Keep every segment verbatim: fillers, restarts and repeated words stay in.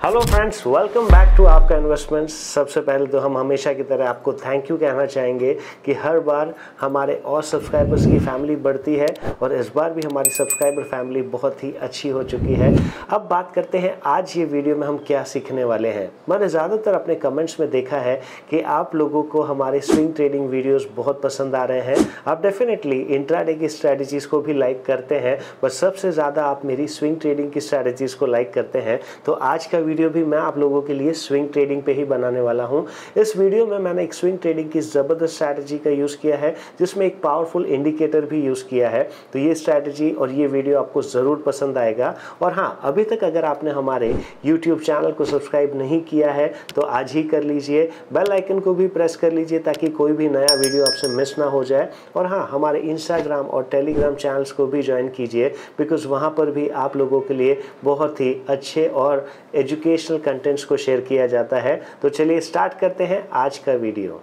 Hello friends, welcome back to आपका investments. सबसे पहले तो हम हमेशा की तरह आपको थैंक यू कहना चाहेंगे कि हर बार हमारे और सब्सक्राइबर्स की फैमिली बढ़ती है और इस बार भी हमारी सब्सक्राइबर फैमिली बहुत ही अच्छी हो चुकी है। अब बात करते हैं आज ये वीडियो में हम क्या सीखने वाले हैं। मैंने ज़्यादातर अपने कमेंट्स में देखा है कि आप लोगों को हमारे स्विंग ट्रेडिंग वीडियोज़ बहुत पसंद आ रहे हैं। आप डेफिनेटली इंट्राडे की स्ट्रैटेजीज़ को भी लाइक करते हैं, बट सबसे ज़्यादा आप मेरी स्विंग ट्रेडिंग की स्ट्रैटेजीज़ को लाइक करते हैं। तो आज का वीडियो भी मैं आप लोगों के लिए स्विंग ट्रेडिंग पे ही बनाने वाला हूं। इस वीडियो में मैंने एक स्विंग ट्रेडिंग की ज़बरदस्त स्ट्रैटेजी का यूज़ किया है, जिसमें एक पावरफुल इंडिकेटर भी यूज़ किया है। तो ये स्ट्रैटेजी और ये वीडियो आपको ज़रूर पसंद आएगा। और हाँ, अभी तक अगर आपने हमारे यूट्यूब चैनल को सब्सक्राइब नहीं किया है तो आज ही कर लीजिए। बेल आइकन को भी प्रेस कर लीजिए ताकि कोई भी नया वीडियो आपसे मिस ना हो जाए। और हाँ, हमारे इंस्टाग्राम और टेलीग्राम चैनल्स को भी ज्वाइन कीजिए, बिकॉज वहाँ पर भी आप लोगों के लिए बहुत ही अच्छे और एजुकेशनल कंटेंट्स को शेयर किया जाता है। तो चलिए स्टार्ट करते हैं आज का वीडियो।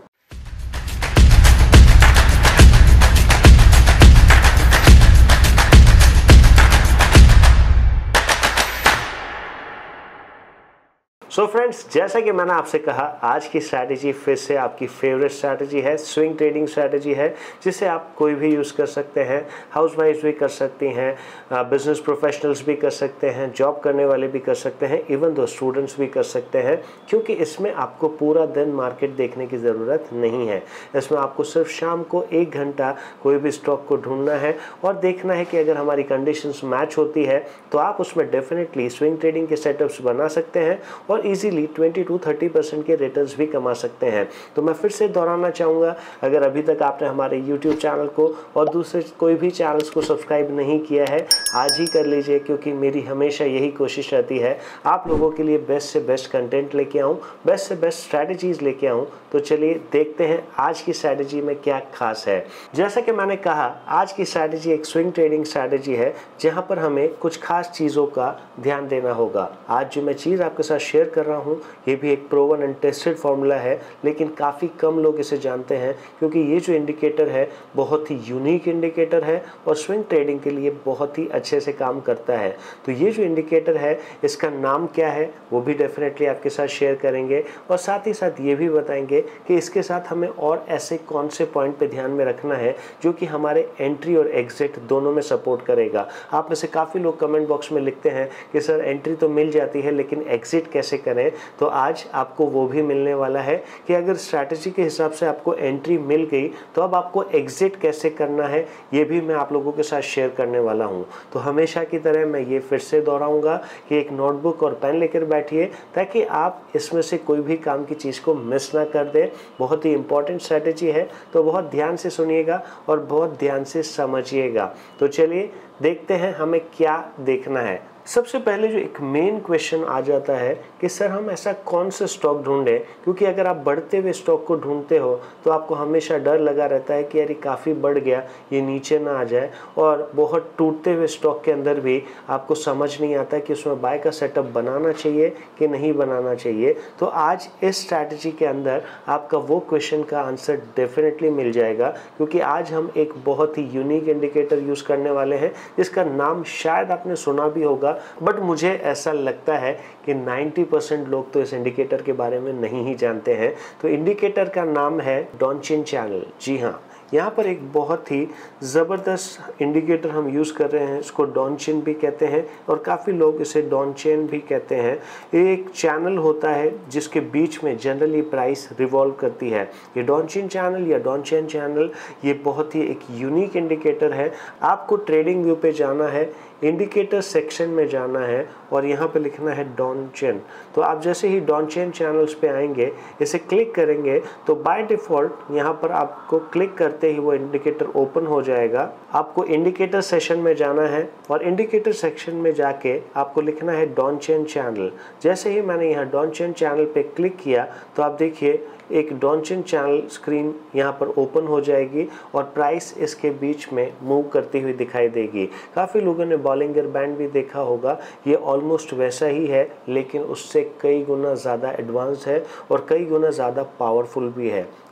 सो so फ्रेंड्स, जैसा कि मैंने आपसे कहा, आज की स्ट्रैटेजी फिर से आपकी फेवरेट स्ट्रैटेजी है, स्विंग ट्रेडिंग स्ट्रैटेजी है, जिसे आप कोई भी यूज़ कर सकते हैं। हाउसवाइफ्स भी कर सकती हैं, बिजनेस प्रोफेशनल्स भी कर सकते हैं, जॉब करने वाले भी कर सकते हैं, इवन दो स्टूडेंट्स भी कर सकते हैं, क्योंकि इसमें आपको पूरा दिन मार्केट देखने की ज़रूरत नहीं है। इसमें आपको सिर्फ शाम को एक घंटा कोई भी स्टॉक को ढूंढना है और देखना है कि अगर हमारी कंडीशंस मैच होती है तो आप उसमें डेफिनेटली स्विंग ट्रेडिंग के सेटअप्स बना सकते हैं और easily twenty two thirty percent के रिटर्न्स भी कमा सकते हैं। तो मैं फिर से दोहराना चाहूँगा, अगर अभी तक आपने हमारे यूट्यूब चैनल को और दूसरे कोई भी चैनल्स को सब्सक्राइब नहीं किया है, आज ही कर लीजिए, क्योंकि मेरी हमेशा यही कोशिश रहती है आप लोगों के लिए बेस्ट से बेस्ट कंटेंट लेके आऊँ, बेस्ट से बेस्ट स्ट्रैटेजीज लेके आऊँ। तो चलिए देखते हैं आज की स्ट्रैटेजी में क्या खास है। जैसा कि मैंने कहा, आज की स्ट्रैटेजी एक स्विंग ट्रेडिंग स्ट्रैटेजी है, जहाँ पर हमें कुछ खास चीज़ों का ध्यान देना होगा। आज जो मैं चीज़ आपके साथ शेयर कर रहा हूँ, ये भी एक प्रूवन एंड टेस्टेड फार्मूला है, लेकिन काफ़ी कम लोग इसे जानते हैं, क्योंकि ये जो इंडिकेटर है बहुत ही यूनिक इंडिकेटर है और स्विंग ट्रेडिंग के लिए बहुत ही अच्छे से काम करता है। तो ये जो इंडिकेटर है, इसका नाम क्या है वो भी डेफिनेटली आपके साथ शेयर करेंगे, और साथ ही साथ ये भी बताएंगे कि इसके साथ हमें और ऐसे कौन से पॉइंट पे ध्यान में रखना है जो कि हमारे एंट्री और एग्जिट दोनों में सपोर्ट करेगा। आप में से काफ़ी लोग कमेंट बॉक्स में लिखते हैं कि सर एंट्री तो मिल जाती है लेकिन एग्जिट कैसे करें। तो आज आपको वो भी मिलने वाला है कि अगर स्ट्रैटेजी के हिसाब से आपको एंट्री मिल गई तो अब आपको एग्जिट कैसे करना है, ये भी मैं आप लोगों के साथ शेयर करने वाला हूँ। तो हमेशा की तरह मैं ये फिर से दोहराऊंगा कि एक नोटबुक और पेन लेकर बैठिए, ताकि आप इसमें से कोई भी काम की चीज़ को मिस ना कर दें। बहुत ही इंपॉर्टेंट स्ट्रैटेजी है, तो बहुत ध्यान से सुनिएगा और बहुत ध्यान से समझिएगा। तो चलिए देखते हैं हमें क्या देखना है। सबसे पहले जो एक मेन क्वेश्चन आ जाता है कि सर हम ऐसा कौन सा स्टॉक ढूंढें, क्योंकि अगर आप बढ़ते हुए स्टॉक को ढूंढते हो तो आपको हमेशा डर लगा रहता है कि यार ये काफ़ी बढ़ गया, ये नीचे ना आ जाए। और बहुत टूटते हुए स्टॉक के अंदर भी आपको समझ नहीं आता कि उसमें बाय का सेटअप बनाना चाहिए कि नहीं बनाना चाहिए। तो आज इस स्ट्रैटेजी के अंदर आपका वो क्वेश्चन का आंसर डेफिनेटली मिल जाएगा, क्योंकि आज हम एक बहुत ही यूनिक इंडिकेटर यूज़ करने वाले हैं, जिसका नाम शायद आपने सुना भी होगा, बट मुझे ऐसा लगता है कि नब्बे परसेंट लोग तो इस इंडिकेटर के बारे में नहीं ही जानते हैं। तो इंडिकेटर का नाम है डॉनचिन चैनल। जी हाँ, यहाँ पर एक बहुत ही ज़बरदस्त इंडिकेटर हम यूज़ कर रहे हैं, इसको डॉनचिन भी कहते हैं और काफ़ी लोग इसे डॉनचेन भी कहते हैं। ये एक चैनल होता है जिसके बीच में जनरली प्राइस रिवॉल्व करती है। ये डॉनचिन चैनल या डॉनचेन चैनल ये बहुत ही एक यूनिक इंडिकेटर है। आपको ट्रेडिंग व्यू पे जाना है, इंडिकेटर सेक्शन में जाना है और यहाँ पे लिखना है डॉनचेन। तो आप जैसे ही डॉनचेन चैनल्स पे आएंगे, इसे क्लिक करेंगे तो बाय डिफ़ॉल्ट यहाँ पर आपको क्लिक करते ही वो इंडिकेटर ओपन हो जाएगा। आपको इंडिकेटर सेशन में जाना है और इंडिकेटर सेक्शन में जाके आपको लिखना है डॉनचेन चैनल। जैसे ही मैंने यहाँ डॉनचेन चैनल पे क्लिक किया तो आप देखिए एक डॉनचिन चैनल स्क्रीन यहाँ पर ओपन हो जाएगी और प्राइस इसके बीच में मूव करती हुई दिखाई देगी। काफ़ी लोगों ने बॉलिंगर बैंड भी देखा होगा, ये ऑलमोस्ट वैसा ही है, लेकिन उससे कई गुना ज़्यादा एडवांस है और कई गुना ज़्यादा पावरफुल भी है।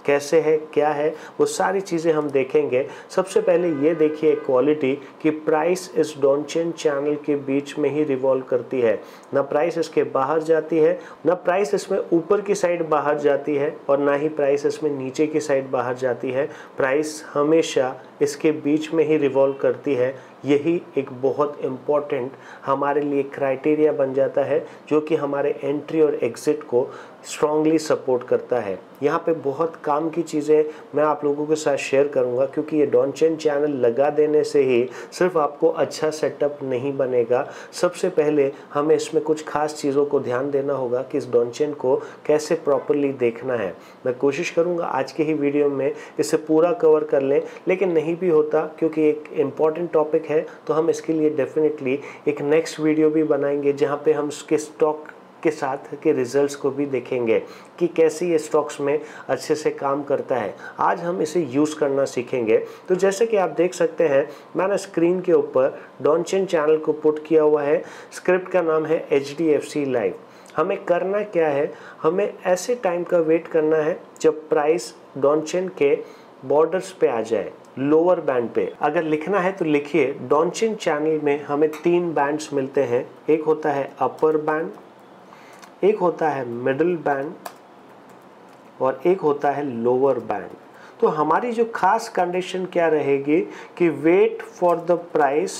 कैसे है, क्या है, वो सारी चीज़ें हम देखेंगे। सबसे पहले ये देखिए क्वालिटी कि प्राइस इस डॉनचेन चैनल के बीच में ही रिवॉल्व करती है, ना प्राइस इसके बाहर जाती है, ना प्राइस इसमें ऊपर की साइड बाहर जाती है और ना ही प्राइस इसमें नीचे की साइड बाहर जाती है। प्राइस हमेशा इसके बीच में ही रिवॉल्व करती है। यही एक बहुत इम्पॉर्टेंट हमारे लिए क्राइटेरिया बन जाता है जो कि हमारे एंट्री और एग्ज़िट को स्ट्रांगली सपोर्ट करता है। यहाँ पे बहुत काम की चीज़ें मैं आप लोगों के साथ शेयर करूँगा, क्योंकि ये डॉनचेन चैनल लगा देने से ही सिर्फ आपको अच्छा सेटअप नहीं बनेगा। सबसे पहले हमें इसमें कुछ खास चीज़ों को ध्यान देना होगा कि इस डॉनचेन को कैसे प्रॉपरली देखना है। मैं कोशिश करूँगा आज के ही वीडियो में इसे पूरा कवर कर लें, लेकिन नहीं भी होता क्योंकि एक इम्पॉर्टेंट टॉपिक है तो हम इसके लिए डेफिनेटली एक नेक्स्ट वीडियो भी बनाएंगे जहाँ पे हम उसके स्टॉक के साथ के रिजल्ट्स को भी देखेंगे कि कैसे ये स्टॉक्स में अच्छे से काम करता है। आज हम इसे यूज़ करना सीखेंगे। तो जैसे कि आप देख सकते हैं, मैंने स्क्रीन के ऊपर डॉनचेन चैनल को पुट किया हुआ है। स्क्रिप्ट का नाम है H D F C live. हमें करना क्या है, हमें ऐसे टाइम का वेट करना है जब प्राइस डॉनचेन के बॉर्डर्स पे आ जाए, लोअर बैंड पे। अगर लिखना है तो लिखिए, डॉनचेन चैनल में हमें तीन बैंड्स मिलते हैं। एक होता है अपर बैंड, एक होता है मिडिल बैंड और एक होता है लोअर बैंड। तो हमारी जो खास कंडीशन क्या रहेगी कि wait for the price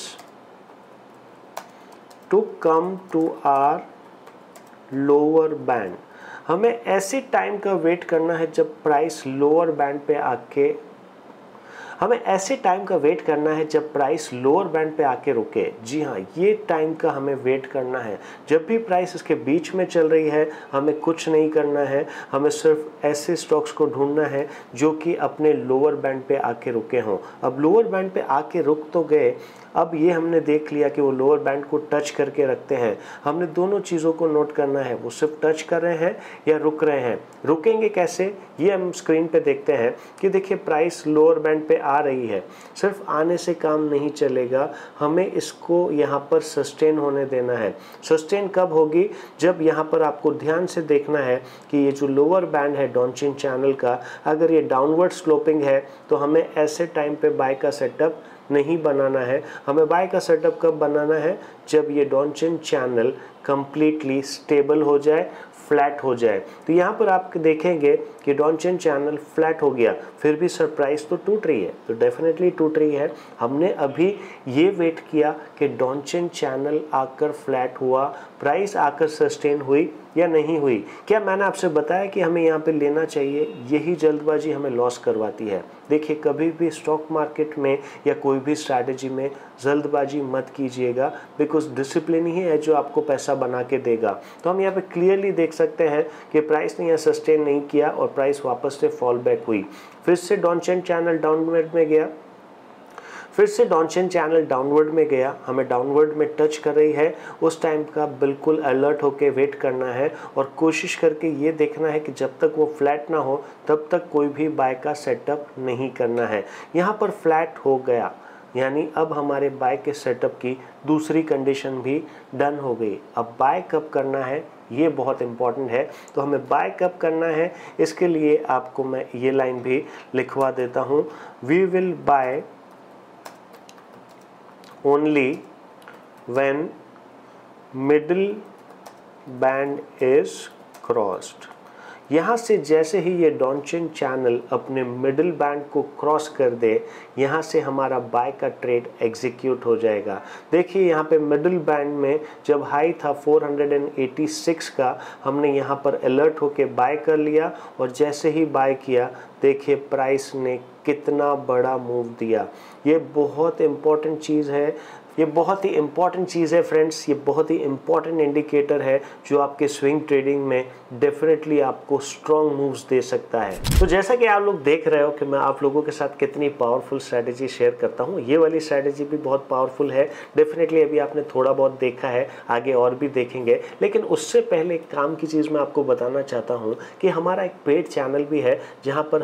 to come to or lower band. हमें ऐसे टाइम का वेट करना है जब प्राइस लोअर बैंड पे आके हमें ऐसे टाइम का वेट करना है जब प्राइस लोअर बैंड पे आके रुके। जी हाँ, ये टाइम का हमें वेट करना है। जब भी प्राइस इसके बीच में चल रही है, हमें कुछ नहीं करना है। हमें सिर्फ ऐसे स्टॉक्स को ढूंढना है जो कि अपने लोअर बैंड पे आके रुके हों। अब लोअर बैंड पे आके रुक तो गए, अब ये हमने देख लिया कि वो लोअर बैंड को टच करके रखते हैं। हमने दोनों चीज़ों को नोट करना है, वो सिर्फ टच कर रहे हैं या रुक रहे हैं। रुकेंगे कैसे, ये हम स्क्रीन पे देखते हैं कि देखिए प्राइस लोअर बैंड पे आ रही है। सिर्फ आने से काम नहीं चलेगा, हमें इसको यहाँ पर सस्टेन होने देना है। सस्टेन कब होगी, जब यहाँ पर आपको ध्यान से देखना है कि ये जो लोअर बैंड है डॉनचेन चैनल का, अगर ये डाउनवर्ड स्लोपिंग है तो हमें ऐसे टाइम पे बाय का सेटअप नहीं बनाना है। हमें बाय का सेटअप कब बनाना है, जब ये डॉनचेन चैनल कंप्लीटली स्टेबल हो जाए, फ्लैट हो जाए। तो यहाँ पर आप देखेंगे कि डॉनचेन चैनल फ्लैट हो गया, फिर भी सर प्राइस तो टूट रही है, तो डेफिनेटली टूट रही है। हमने अभी ये वेट किया कि डॉनचेन चैनल आकर फ्लैट हुआ, प्राइस आकर सस्टेन हुई या नहीं हुई। क्या मैंने आपसे बताया कि हमें यहाँ पे लेना चाहिए? यही जल्दबाजी हमें लॉस करवाती है। देखिए, कभी भी स्टॉक मार्केट में या कोई भी स्ट्रैटेजी में जल्दबाजी मत कीजिएगा, बिकॉज डिसिप्लिन ही है जो आपको पैसा बना के देगा। तो हम यहाँ पे क्लियरली देख सकते हैं कि प्राइस ने यहाँ सस्टेन नहीं किया और प्राइस वापस से फॉल बैक हुई। फिर से डॉनचेन चैनल डाउनवर्ड में गया, फिर से डॉनचेन चैनल डाउनवर्ड में गया, हमें डाउनवर्ड में टच कर रही है। उस टाइम का बिल्कुल अलर्ट होके वेट करना है और कोशिश करके ये देखना है कि जब तक वो फ्लैट ना हो तब तक कोई भी बाय का सेटअप नहीं करना है। यहाँ पर फ्लैट हो गया, यानी अब हमारे बाय के सेटअप की दूसरी कंडीशन भी डन हो गई। अब बाय कब करना है, ये बहुत इंपॉर्टेंट है। तो हमें बाय कब करना है, इसके लिए आपको मैं ये लाइन भी लिखवा देता हूँ। We will buy only when middle band is crossed। यहाँ से जैसे ही ये डॉनचेन चैनल अपने मिडिल बैंड को क्रॉस कर दे, यहाँ से हमारा बाय का ट्रेड एग्जीक्यूट हो जाएगा। देखिए यहाँ पे मिडिल बैंड में जब हाई था चार सौ छियासी का, हमने यहाँ पर अलर्ट होके बाय कर लिया और जैसे ही बाय किया, देखिए प्राइस ने कितना बड़ा मूव दिया। ये बहुत इम्पॉर्टेंट चीज़ है, ये बहुत ही इम्पॉर्टेंट चीज़ है फ्रेंड्स। ये बहुत ही इम्पॉर्टेंट इंडिकेटर है जो आपके स्विंग ट्रेडिंग में डेफिनेटली आपको स्ट्रॉन्ग मूव्स दे सकता है। तो जैसा कि आप लोग देख रहे हो कि मैं आप लोगों के साथ कितनी पावरफुल स्ट्रैटेजी शेयर करता हूँ। ये वाली स्ट्रैटेजी भी बहुत पावरफुल है डेफिनेटली। अभी आपने थोड़ा बहुत देखा है, आगे और भी देखेंगे, लेकिन उससे पहले एक काम की चीज़ मैं आपको बताना चाहता हूँ कि हमारा एक पेड चैनल भी है जहाँ पर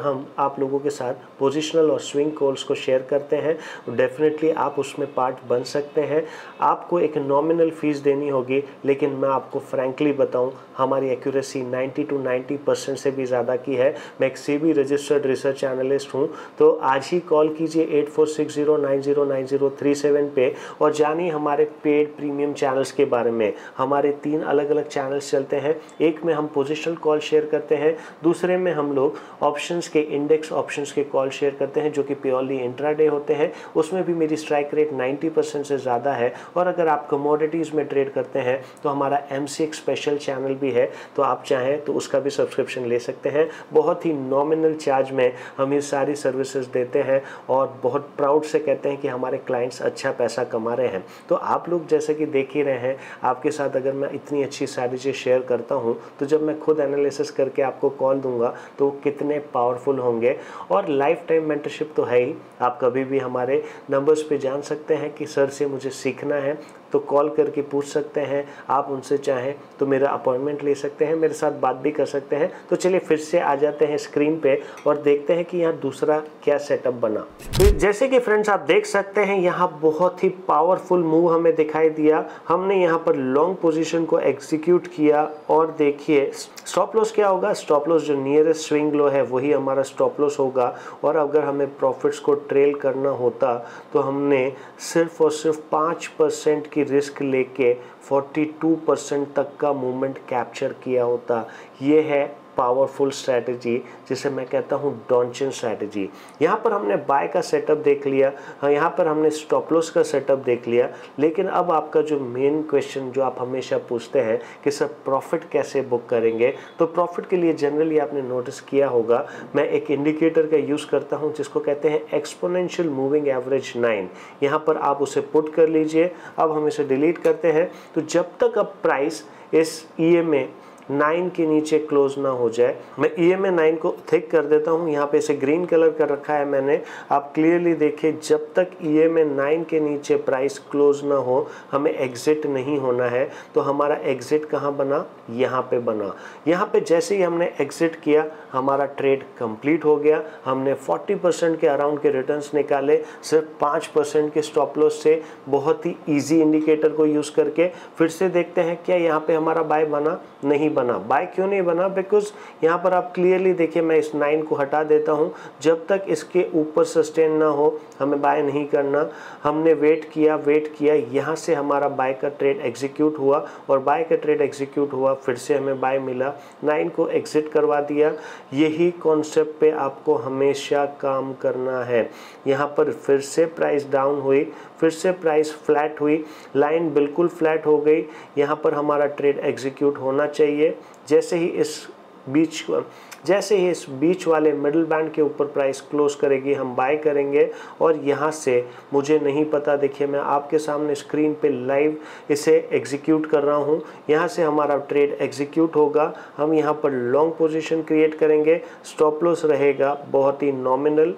हम आप लोगों के साथ पोजिशनल और स्विंग कॉल्स को शेयर करते हैं, डेफिनेटली आप उसमें पार्ट बन सकते हैं। आपको एक नॉमिनल फीस देनी होगी, लेकिन मैं आपको फ्रैंकली बताऊं, हमारी accuracy ninety two ninety percent से भी ज़्यादा की है। मैं एक सेबी रजिस्टर्ड रिसर्च एनालिस्ट हूं, तो आज ही कॉल कीजिए eight four six zero nine zero nine zero three seven पे और जानिए हमारे पेड प्रीमियम चैनल्स के बारे में। हमारे तीन अलग अलग चैनल्स चलते हैं, एक में हम पोजिशनल कॉल शेयर करते हैं, दूसरे में हम लोग ऑप्शंस के इंडेक्स ऑप्शंस के कॉल शेयर करते हैं जो कि प्योरली इंट्राडे होते हैं। उसमें भी मेरी स्ट्राइक रेट नाइंटी परसेंट से ज़्यादा है। और अगर आप कमोडिटीज़ में ट्रेड करते हैं तो हमारा M C X special channel भी है, तो आप चाहें तो उसका भी सब्सक्रिप्शन ले सकते हैं। बहुत ही नॉमिनल चार्ज में हम ये सारी सर्विसेज देते हैं और बहुत प्राउड से कहते हैं कि हमारे क्लाइंट्स अच्छा पैसा कमा रहे हैं। तो आप लोग जैसे कि देख ही रहे हैं, आपके साथ अगर मैं इतनी अच्छी स्ट्रैटेजी शेयर करता हूँ तो जब मैं खुद एनालिसिस करके आपको कॉल दूंगा तो कितने पावरफुल होंगे। और लाइफ टाइम मेंटरशिप तो है ही, आप कभी भी हमारे नंबर्स पे जान सकते हैं कि सर से मुझे सीखना है तो कॉल करके पूछ सकते हैं। आप उनसे चाहें तो मेरा अपॉइंटमेंट ले सकते हैं, मेरे साथ बात भी कर सकते हैं। तो चलिए फिर से आ जाते हैं स्क्रीन पे और देखते हैं कि यहाँ दूसरा क्या सेटअप बना। तो जैसे कि फ्रेंड्स आप देख सकते हैं, यहाँ बहुत ही पावरफुल मूव हमें दिखाई दिया। हमने यहाँ पर लॉन्ग पोजीशन को एग्जीक्यूट किया और देखिए स्टॉप लॉस क्या होगा। स्टॉप लॉस जो नियरेस्ट स्विंग लो है वही हमारा स्टॉप लॉस होगा। और अगर हमें प्रॉफिट्स को ट्रेल करना होता तो हमने सिर्फ और सिर्फ पाँच परसेंट की रिस्क लेके बयालीस परसेंट तक का मूवमेंट कैप्चर किया होता। ये है पावरफुल स्ट्रैटेजी जिसे मैं कहता हूँ डॉन्चन स्ट्रैटेजी। यहाँ पर हमने बाय का सेटअप देख लिया, हाँ यहाँ पर हमने स्टॉप लॉस का सेटअप देख लिया। लेकिन अब आपका जो मेन क्वेश्चन जो आप हमेशा पूछते हैं कि सर प्रॉफिट कैसे बुक करेंगे, तो प्रॉफिट के लिए जनरली आपने नोटिस किया होगा मैं एक इंडिकेटर का यूज़ करता हूँ जिसको कहते हैं एक्सपोनेंशियल मूविंग एवरेज नाइन। यहाँ पर आप उसे पुट कर लीजिए। अब हम इसे डिलीट करते हैं। तो जब तक अब प्राइस इस ई एम ए नाइन के नीचे क्लोज ना हो जाए, मैं ई एम ए नाइन को थिक कर देता हूँ। यहाँ पे इसे ग्रीन कलर कर रखा है मैंने, आप क्लियरली देखिए जब तक ई एम ए नाइन के नीचे प्राइस क्लोज ना हो हमें एग्जिट नहीं होना है। तो हमारा एग्जिट कहाँ बना, यहाँ पे बना। यहाँ पे जैसे ही हमने एग्जिट किया हमारा ट्रेड कंप्लीट हो गया। हमने चालीस परसेंट के अराउंड के रिटर्न्स निकाले सिर्फ पाँच परसेंट के स्टॉप लॉस से, बहुत ही ईजी इंडिकेटर को यूज़ करके। फिर से देखते हैं क्या यहाँ पे हमारा बाय बना, नहीं बना। बाय क्यों नहीं बना, बिकॉज यहाँ पर आप क्लियरली देखिए मैं इस नाइन को हटा देता हूँ। जब तक इसके ऊपर सस्टेन ना हो हमें बाय नहीं करना। हमने वेट किया वेट किया यहाँ से हमारा बाय का ट्रेड एग्जीक्यूट हुआ और बाय का ट्रेड एग्जीक्यूट हुआ, फिर से हमें बाय मिला, नाइन को एग्जिट करवा दिया। यही कॉन्सेप्ट पे आपको हमेशा काम करना है। यहाँ पर फिर से प्राइस डाउन हुई, फिर से प्राइस फ्लैट हुई, लाइन बिल्कुल फ्लैट हो गई। यहाँ पर हमारा ट्रेड एग्जीक्यूट होना चाहिए। जैसे ही इस बीच जैसे ही इस बीच वाले मिडिल बैंड के ऊपर प्राइस क्लोज करेगी हम बाय करेंगे। और यहाँ से मुझे नहीं पता, देखिए मैं आपके सामने स्क्रीन पे लाइव इसे एग्जीक्यूट कर रहा हूँ। यहाँ से हमारा ट्रेड एग्जीक्यूट होगा, हम यहाँ पर लॉन्ग पोजीशन क्रिएट करेंगे। स्टॉप लॉस रहेगा बहुत ही नॉमिनल,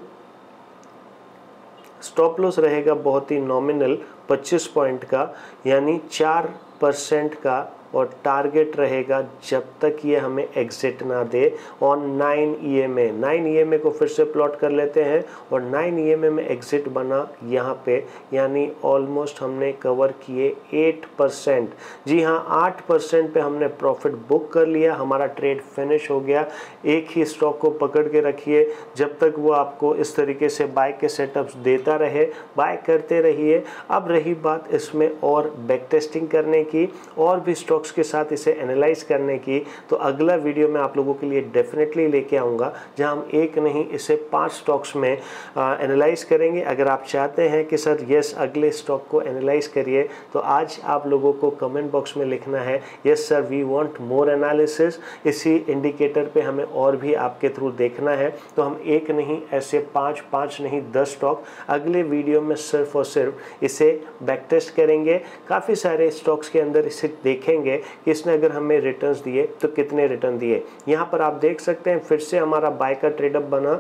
स्टॉप लॉस रहेगा बहुत ही नॉमिनल पच्चीस पॉइंट का, यानी चार परसेंट का। और टारगेट रहेगा जब तक ये हमें एग्जिट ना दे on nine E M A. Nine E M A को फिर से प्लॉट कर लेते हैं और नाइन ई एम ए में एग्जिट बना यहाँ पे, यानी ऑलमोस्ट हमने कवर किए एट परसेंट। जी हाँ, आठ परसेंट पे हमने प्रॉफिट बुक कर लिया, हमारा ट्रेड फिनिश हो गया। एक ही स्टॉक को पकड़ के रखिए जब तक वो आपको इस तरीके से बाय के सेटअप्स देता रहे, बाय करते रहिए। अब रही बात इसमें और बैक टेस्टिंग करने की और भी स्टॉक के साथ इसे एनालाइज करने की, तो अगला वीडियो मैं आप लोगों के लिए डेफिनेटली लेके आऊँगा जहां हम एक नहीं इसे पांच स्टॉक्स में एनालाइज करेंगे। अगर आप चाहते हैं कि सर यस अगले स्टॉक को एनालाइज करिए तो आज आप लोगों को कमेंट बॉक्स में लिखना है yes sir we want more analysis. इसी इंडिकेटर पे हमें और भी आपके थ्रू देखना है, तो हम एक नहीं ऐसे पाँच पाँच नहीं दस स्टॉक अगले वीडियो में सिर्फ और सिर्फ इसे बैक टेस्ट करेंगे। काफ़ी सारे स्टॉक्स के अंदर इसे देखेंगे कि इसने अगर हमें रिटर्न्स दिए तो कितने रिटर्न दिए। यहाँ पर आप देख सकते हैं फिर से हमारा बाय का ट्रेड अप बना।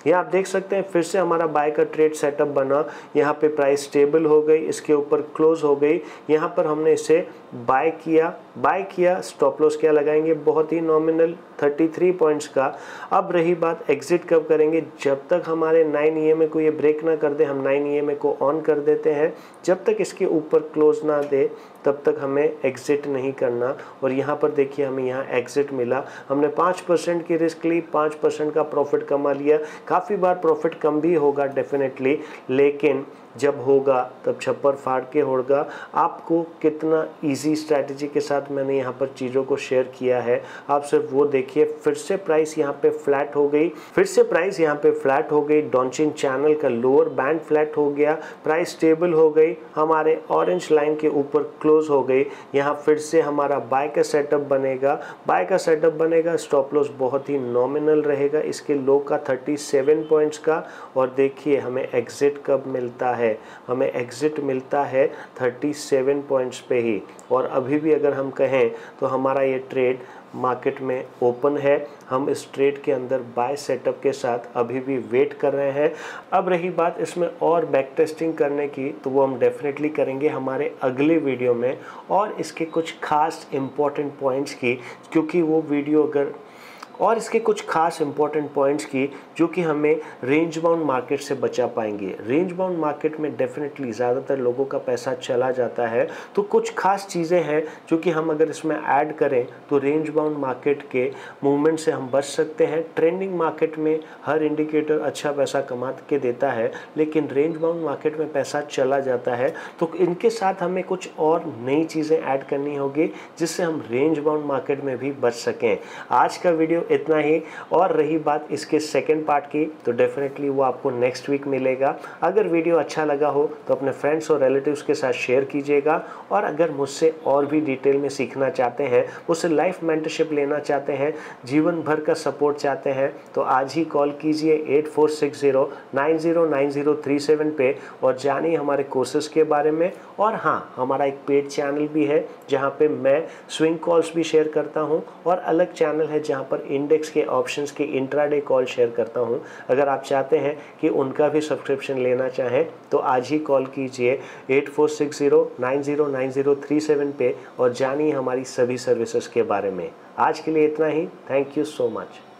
ये आप देख सकते हैं फिर से हमारा बाय का ट्रेड सेटअप बना, यहाँ पे प्राइस स्टेबल हो गई, इसके ऊपर क्लोज हो गई, यहाँ पर हमने इसे बाय किया बाय किया स्टॉप लॉस क्या लगाएंगे, बहुत ही नॉमिनल तैंतीस पॉइंट्स का। अब रही बात एग्जिट कब करेंगे, जब तक हमारे नाइन ई एम ए को ये ब्रेक ना कर दे हम नाइन ई एम ए को ऑन कर देते हैं, जब तक इसके ऊपर क्लोज ना दे तब तक हमें एग्जिट नहीं करना। और यहाँ पर देखिए हमें यहाँ एग्जिट मिला, हमने पाँच परसेंट की रिस्क ली, पाँच परसेंट का प्रॉफिट कमा लिया। काफ़ी बार प्रॉफिट कम भी होगा डेफिनेटली, लेकिन जब होगा तब छप्पर फाड़ के होगा। आपको कितना इजी स्ट्रैटेजी के साथ मैंने यहाँ पर चीज़ों को शेयर किया है, आप सिर्फ वो देखिए। फिर से प्राइस यहाँ पे फ्लैट हो गई, फिर से प्राइस यहाँ पे फ्लैट हो गई, डॉन्चिंग चैनल का लोअर बैंड फ्लैट हो गया, प्राइस स्टेबल हो गई, हमारे ऑरेंज लाइन के ऊपर क्लोज हो गई। यहाँ फिर से हमारा बाय का सेटअप बनेगा, बाय का सेटअप बनेगा, स्टॉप लॉस बहुत ही नॉमिनल रहेगा, इसके लो का सैंतीस पॉइंट्स का। और देखिए हमें एग्जिट कब मिलता है, है हमें एग्जिट मिलता है सैंतीस पॉइंट्स पे ही। और अभी भी अगर हम कहें तो हमारा ये ट्रेड मार्केट में ओपन है, हम इस ट्रेड के अंदर बाय सेटअप के साथ अभी भी वेट कर रहे हैं। अब रही बात इसमें और बैक टेस्टिंग करने की, तो वो हम डेफिनेटली करेंगे हमारे अगले वीडियो में, और इसके कुछ खास इम्पोर्टेंट पॉइंट्स की, क्योंकि वो वीडियो अगर और इसके कुछ खास इंपॉर्टेंट पॉइंट्स की जो कि हमें रेंज बाउंड मार्केट से बचा पाएंगे। रेंज बाउंड मार्केट में डेफिनेटली ज़्यादातर लोगों का पैसा चला जाता है, तो कुछ खास चीज़ें हैं जो कि हम अगर इसमें ऐड करें तो रेंज बाउंड मार्केट के मूवमेंट से हम बच सकते हैं। ट्रेंडिंग मार्केट में हर इंडिकेटर अच्छा पैसा कमा के देता है, लेकिन रेंज बाउंड मार्केट में पैसा चला जाता है, तो इनके साथ हमें कुछ और नई चीज़ें ऐड करनी होगी जिससे हम रेंज बाउंड मार्केट में भी बच सकें। आज का वीडियो इतना ही, और रही बात इसके सेकंड पार्ट की, तो डेफिनेटली वो आपको नेक्स्ट वीक मिलेगा। अगर वीडियो अच्छा लगा हो तो अपने फ्रेंड्स और रिलेटिव्स के साथ शेयर कीजिएगा, और अगर मुझसे और भी डिटेल में सीखना चाहते हैं, मुझसे लाइफ मेंटरशिप लेना चाहते हैं, जीवन भर का सपोर्ट चाहते हैं, तो आज ही कॉल कीजिए eight four six zero nine zero nine zero three seven पे और जानिए हमारे कोर्सेज के बारे में। और हाँ, हमारा एक पेड चैनल भी है जहाँ पे मैं स्विंग कॉल्स भी शेयर करता हूँ, और अलग चैनल है जहाँ पर इंडेक्स के ऑप्शंस के इंट्राडे कॉल शेयर करता हूँ। अगर आप चाहते हैं कि उनका भी सब्सक्रिप्शन लेना चाहें तो आज ही कॉल कीजिए eight four six zero nine zero nine zero three seven पे और जानिए हमारी सभी सर्विसेज के बारे में। आज के लिए इतना ही, थैंक यू सो मच।